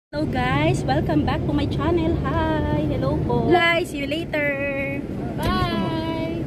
Hello guys, welcome back to my channel. Hi, hello po. Guys, see you later. Bye.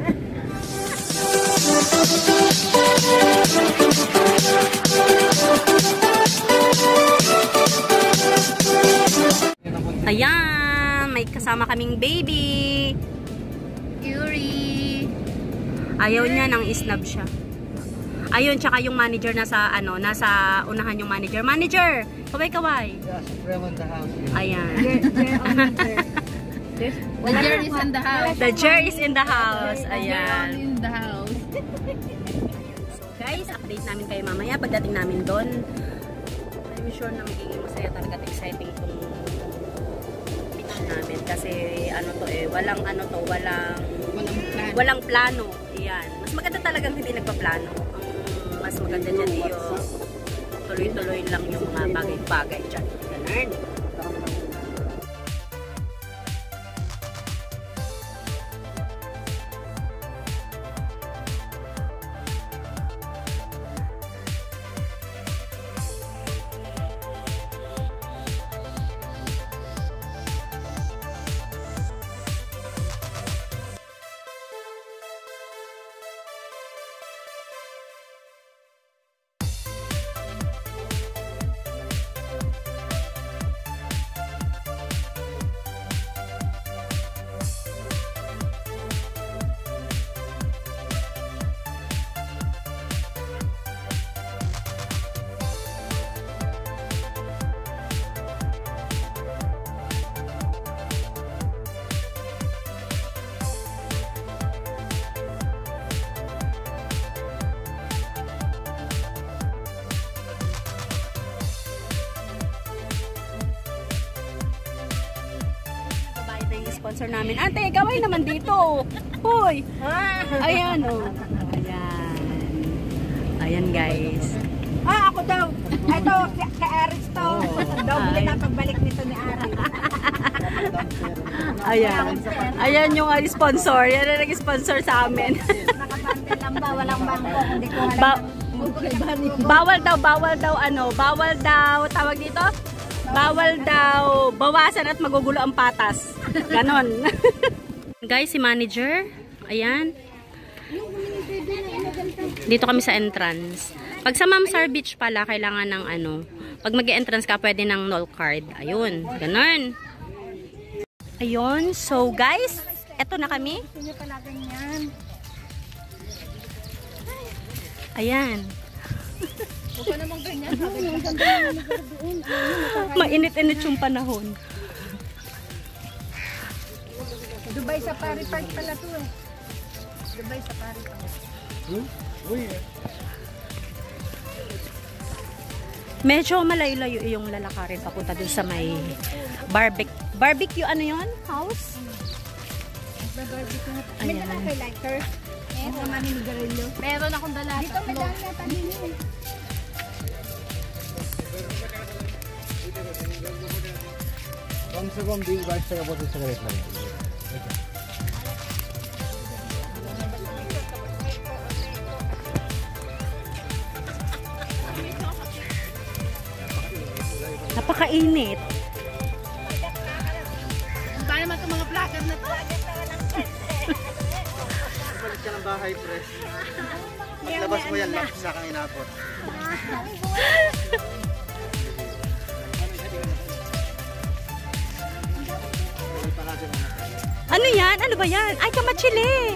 Ayan, may kasama kaming baby. Yuri. Ayaw niya nang isnab siya. Ayun, tsaka yung manager nasa nasa unahan yung manager. Manager, kaway-kaway. Yes, Supreme in the house. Ayan. The Jer is in the house. The Jer is in the house. Ayan. In the house. So guys, update namin kayo mamaya pagdating namin doon. I'm sure na magiging masaya talaga at exciting itong beach namin. Kasi walang plano. Ayan. Mas maganda talagang hindi nagpa-plano. Mas maganda dyan yung tuloy-tuloy lang yung mga bagay-bagay dyan. Ganun. Sponsor namin. Ate, gawin naman dito. Hoy. Ayan oh. Ayan. Ayan guys. Ako daw. Ito, kay Aris to. Doble na pagbalik nito ni Aris. Ayan. Ayan yung sponsor. Yan ang nag-sponsor sa amin. Nakabante lang ba? Walang bangko. Hindi ko bawal daw, tawag dito? Bawal daw bawasan at magugulo ang patas. Ganon. Guys, si manager. Ayan. Dito kami sa entrance. Pag sa Mamsar Beach pala, kailangan ng pag mag-entrance ka, pwede ng null card. Ayun. Ganon. Ayun. So, guys, eto na kami. Ayan. Huwag namang ganyan. Mainit-init yung panahon. Dubai Safari Park pala to eh. Dubai Safari Park. Medyo malayo-layo yung lalakarin papunta dun sa may barbecue house? May dala kay lighter. Meron akong dala. Dito may dala yata din eh. कम से कम 20-22 টাকা বছর সিগারেট লাগে Napakainit. Ba naman itong mga vlogger na to? Balik ka ng bahay, press. Paglabas mo yan, lapis sa kang inapot. Ano yan? Ano ba yan? Ay, kamachili!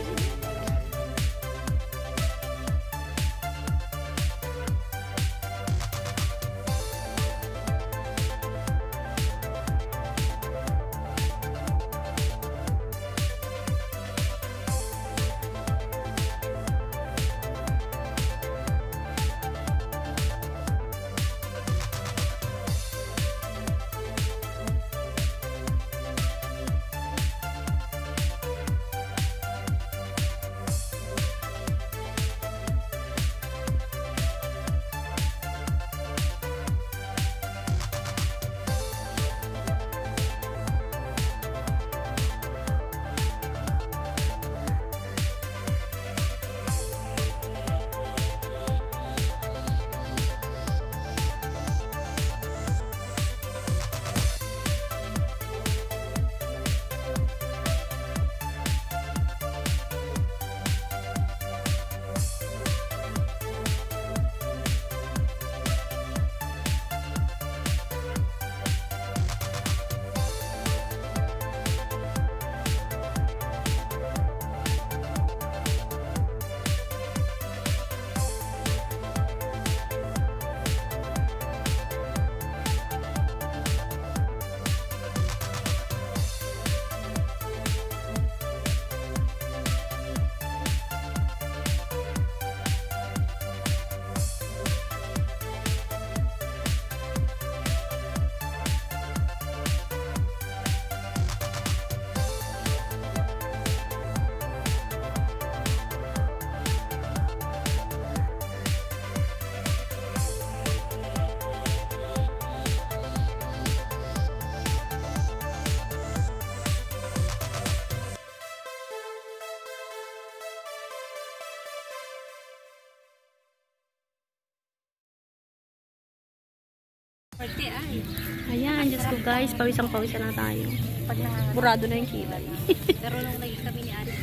Pati ay. Ayan, Diyos ko guys, pawisang-pawisan na tayo. Pag nanganganak. Burado na yung kilay. Pero nung naging kami ni Aris.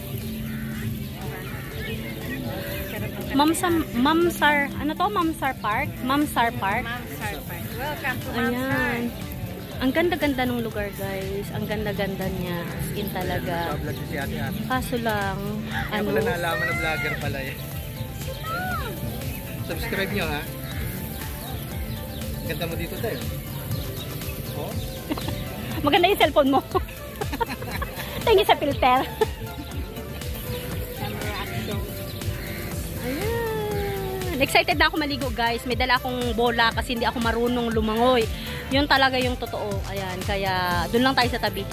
Mamsar, ano to? Mamsar Park? Mamsar Park? Mamsar Park. Welcome to Ayan. Mamsar. Ang ganda-ganda ng lugar guys. Ang ganda-ganda niya. As in talaga. Vlog si Ate Ate. Kaso lang, Kaya ano, pala nalaman na vlogger pala eh. Subscribe nyo ha. Ganda mo dito tayo. Oh? maganda yung cellphone mo. Tingin sa filter. Ayan. Excited na ako maligo guys. May dala akong bola kasi hindi ako marunong lumangoy. Yun talaga yung totoo. Ayan, kaya doon lang tayo sa tabi.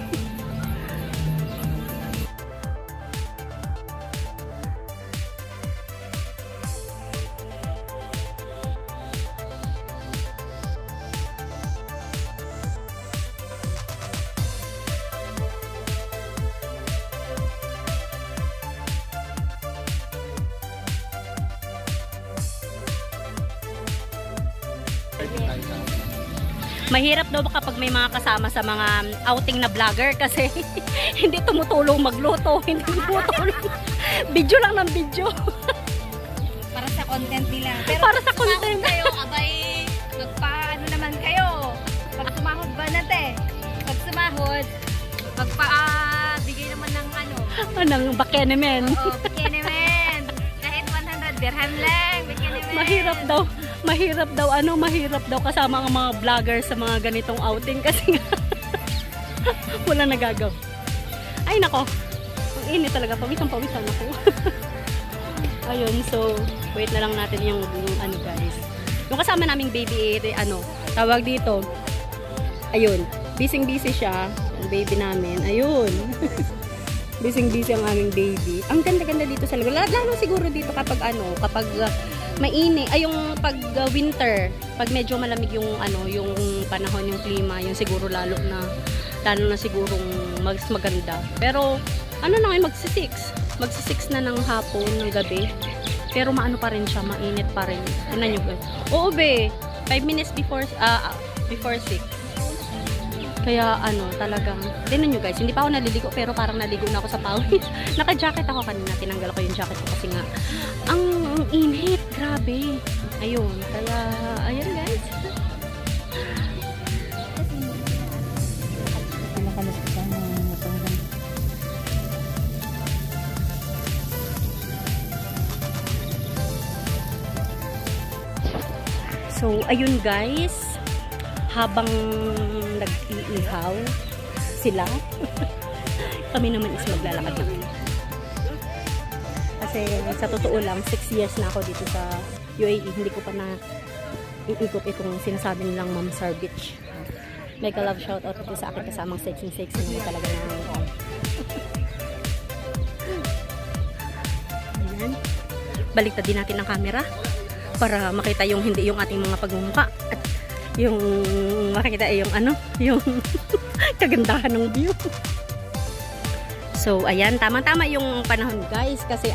Mahirap daw kapag may mga kasama sa mga outing na vlogger kasi hindi tumutulong magluto, hindi tumutulong. Video lang ng video. Para sa content nila. Pero Para sa content. kayo, abay, magpaano naman kayo. Pag sumahod ba natin? Pag sumahod, magpa-bigay naman ng ano. Anong bakenemen. Oo, bikini men. Kahit 100 dirham lang, bikini men. Mahirap daw kasama ang mga vlogger sa mga ganitong outing kasi nga wala nagagaw. Ay nako, ang init talaga, pawisan ako. Ayun, so wait na lang natin yung ano guys. Yung kasama naming baby, tawag dito. Ayun, busy siya, ang baby namin. Ayun. busy ang aming baby. Ang ganda-ganda dito sa lugar. Lalo siguro dito kapag mainit, ay yung pag winter, pag medyo malamig yung yung panahon, yung klima, yung siguro lalo na sigurong mas maganda. Pero na ngayon magsi-6 na ng hapon, ng gabi. Pero maano pa rin siya, mainit pa rin. Tingnan niyo guys. Oo be, 5 minutes before 6. Kaya talagang, tingnan nyo guys, hindi pa ako naliligo pero parang naligo na ako sa pawis. Naka-jacket ako kanina, tinanggal ko yung jacket ko kasi nga, ang init, grabe. Ayun, kaya, ayan guys. So, ayun guys. Habang nag-iihaw sila, kami naman is maglalakad naman. Kasi sa totoo lang, 6 years na ako dito sa UAE. Hindi ko pa na iikot itong sinasabi nilang Mamsar Beach. Mega love shoutout ito sa akin kasamang sexy naman talaga na. Ayan. Baliktad din natin ang camera para makita yung hindi yung ating mga pagmumukha at yung makikita yung yung kagandahan ng view. So ayan, tama-tama yung panahon guys kasi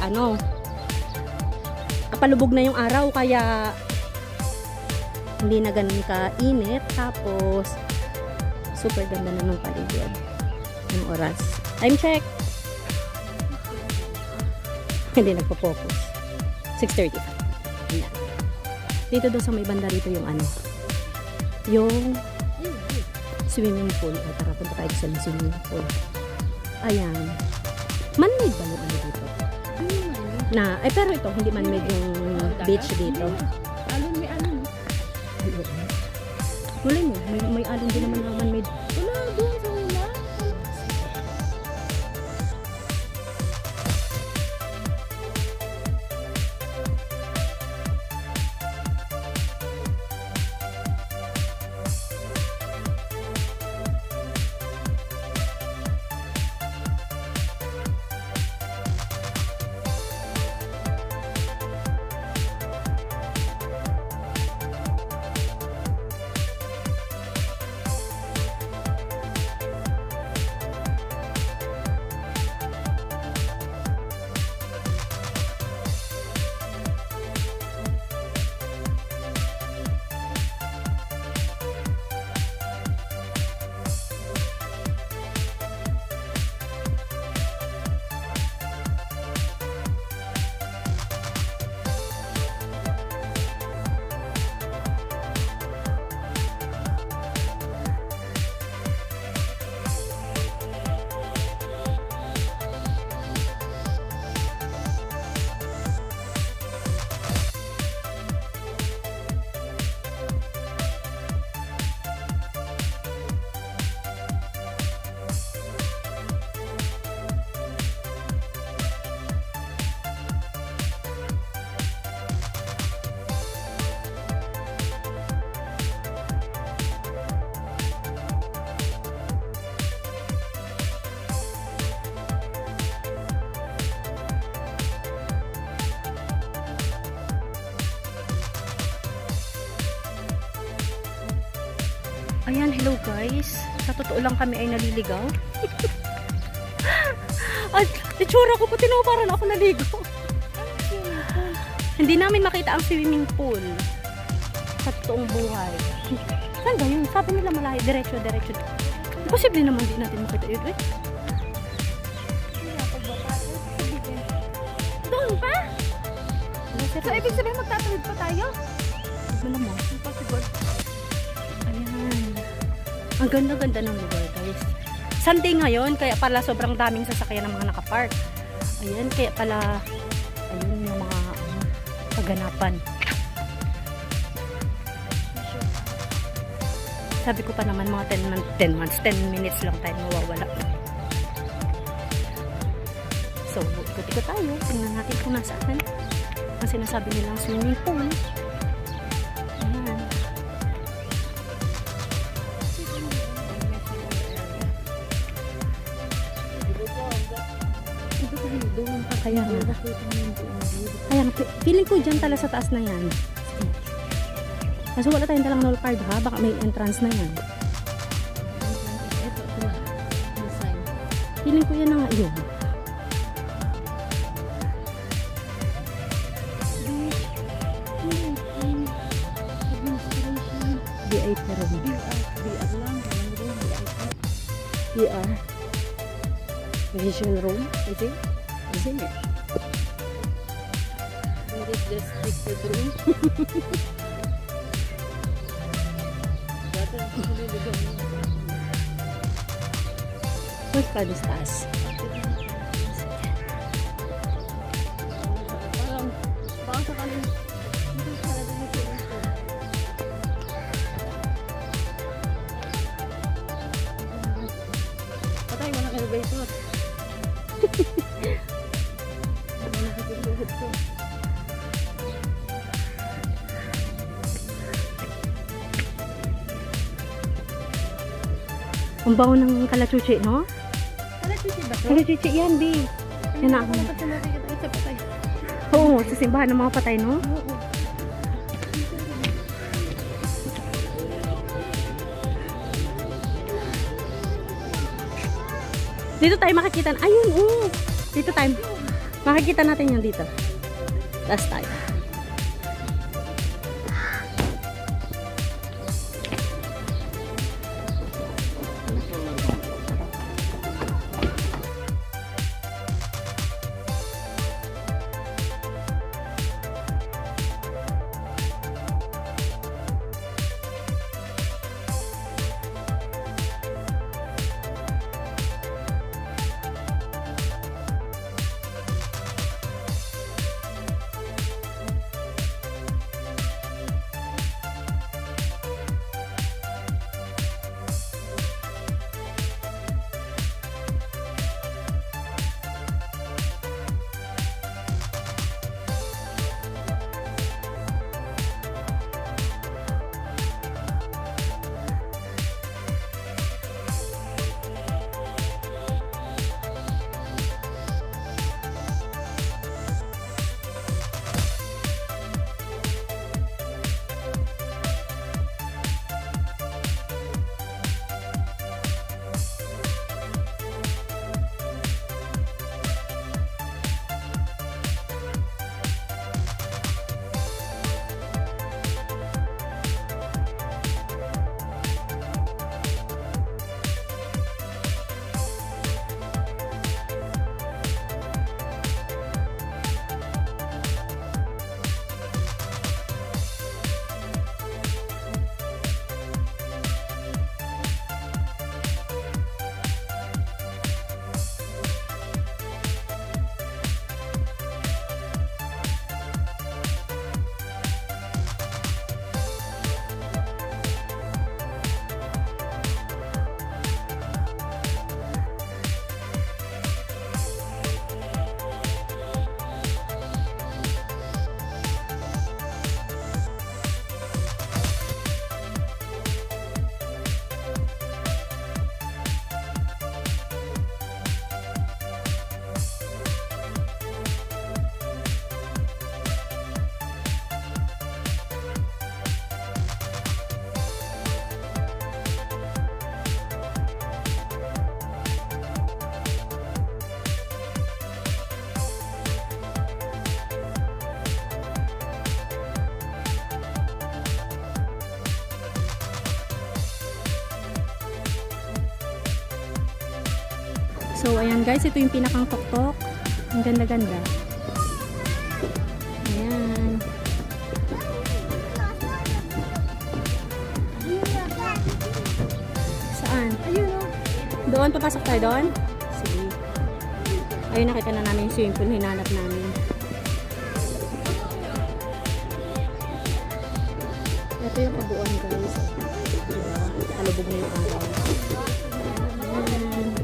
kapalubog na yung araw kaya hindi na ganun ka-init, tapos super ganda na ng paligid. Yung oras. Time check. Hindi nagpo-focus. 6:35. Ayan. Dito daw sa may banda rito yung yung swimming pool. Tara, punta tayo sa swimming pool. Ayan. Man-made ba yung dito? Pero ito, hindi man-made yung beach dito. Alon, may alon. Mulay mo, may alon din naman na man-made. Wala, doon sa wala. Ayan, hello guys. Sa totoo lang kami ay naliligaw. At itsura ko pati na parang ako naligo. Hindi namin makita ang swimming pool sa totoong buhay. Saan ba yun? Sabi nila malayo. Diretso. Posible naman din natin makita yun. Eh? Doon pa? So, ibig sabihin magtatawid pa tayo? Wala mo. Impossible. Ayan. Ang ganda-ganda ng lugar, guys. Sunday ngayon, kaya pala sobrang daming sasakyan ng mga nakapark. Ayan, kaya pala ayun yung mga kaganapan. Sabi ko pa naman mga 10 minutes lang tayo mawawala. So, ikot-ikot tayo. Tingnan natin kung nasaan. Ang sinasabi nilang swimming pool. Ayan. Doon pa kaya nga. Kaya feeling ko dyan tala sa taas na yan. Kaso wala tayong talang null card ha. Baka may entrance na yan. Feeling ko yan na nga yun. VIP room. VR. Vision room. Is it? Isn't it? What is this restricted room? Where's Carlos taas? Parang sa kanin. Patay mo na elevator. Ang baho ng kalachuchi, no? Kalachuchi ba ito? Kalachuchi yan, B. Yan na ako. Oo, sa simbahan ng mga patay, no? Oo. Dito tayo makikita. Ayun, oo. Dito tayo. Makikita natin yan dito. Last tayo. So, ayan guys, ito yung pinakang tuktok. Ang ganda-ganda. Ayan. Saan? Ayun o. Doon, papasok tayo doon? Sige. Ayun, nakita na namin yung swimming pool. Hinanap namin. Ito yung kabuuan guys. Diba? Kalubog na yung araw. Ayan.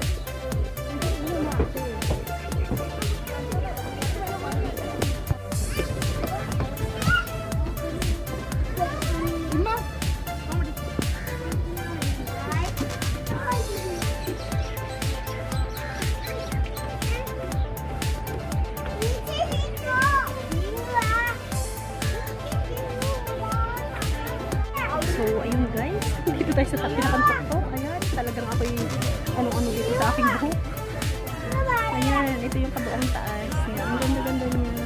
So, ayun guys. Dito tayo sa pinakang-tuktok. Ayan, talagang ako yung ano-ano dito sa aking buhok. Ayan, ito yung kabuang taas niya. Ang ganda-ganda niya.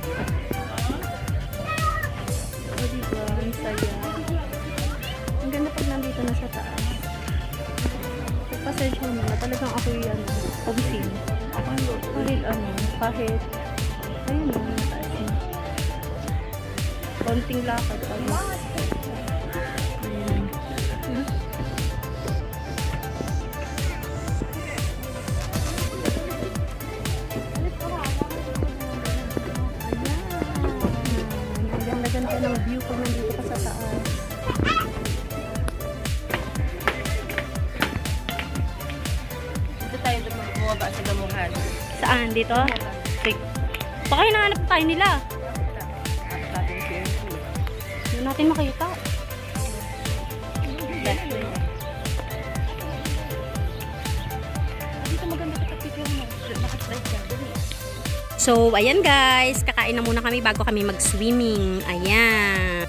O, diba? Ang saya. Ang ganda pag nandito na sa taas. Pasensya mo na. Talagang ako yung pag-feel. Kahit ayun mo, taas niya. Konting lakad. Ganda ng view kung nandito ka sa taas. Dito tayo bumaba sa Gamuhan. Saan? Dito? Baka hinahanap tayo nila. Hindi natin makita. Dito maganda ka picture mo. Nakaslide ka. So, ayan guys. Kakain na muna kami bago kami mag-swimming. Ayan.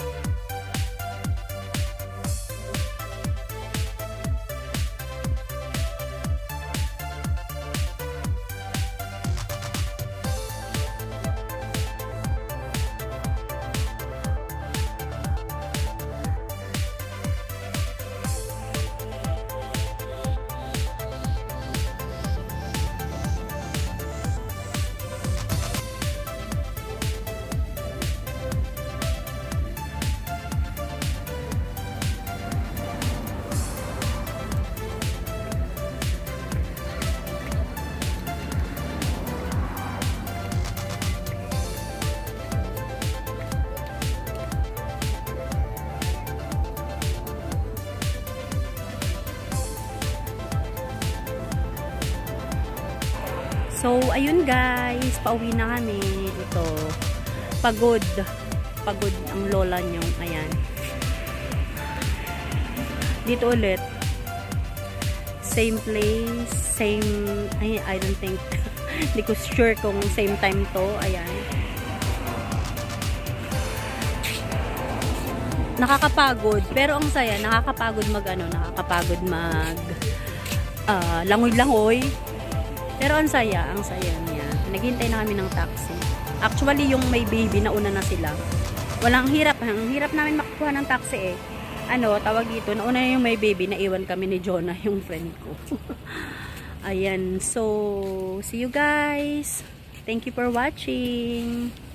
So, ayun guys, pauwi na kami dito. Pagod. Pagod ang lola niyo. Ayan. Dito ulit. Same place, same, I don't think, hindi ko sure kung same time to. Ayan. Nakakapagod, pero ang saya, nakakapagod nakakapagod mag langoy-langoy. Pero ang saya niya. Naghintay na kami ng taxi. Actually, yung may baby, nauna na sila. Walang hirap. Ang hirap namin makakuha ng taxi eh. Tawag dito, nauna yung may baby, naiwan kami ni Jonah, yung friend ko. Ayan. So, see you guys. Thank you for watching.